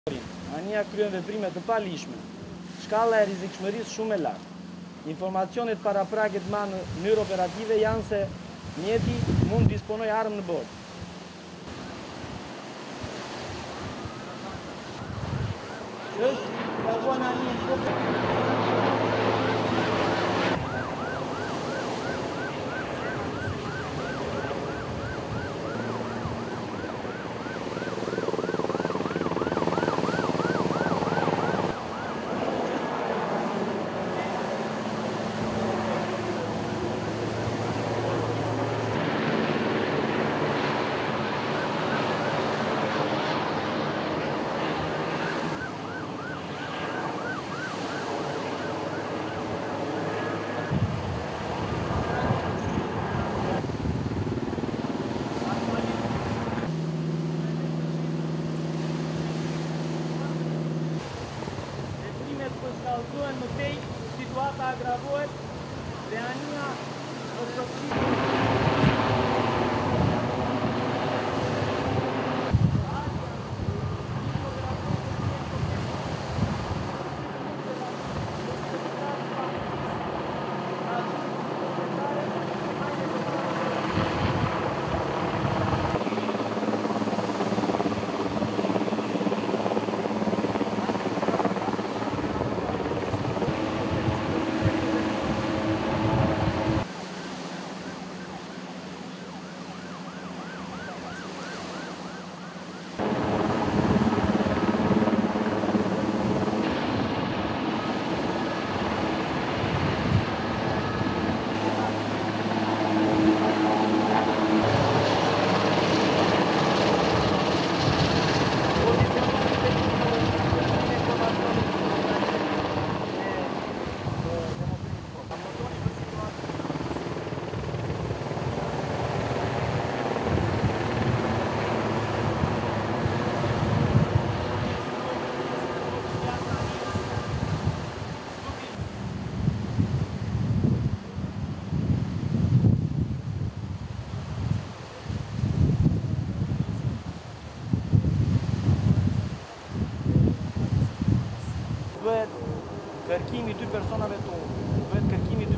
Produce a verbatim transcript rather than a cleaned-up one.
Ania kryen veprime të palishme. Shkalla e rrezikshmërisë shumë e lartë. Informacionet paraprake të marrë në mënyrë operative janë se mjeti mund të disponojë armë në bordë. Është treguan Ania Shkallëzohen më tej, situata agravohet dhe Ania është bëhet kërkimi dy personave të humbur, bëhet kërkimi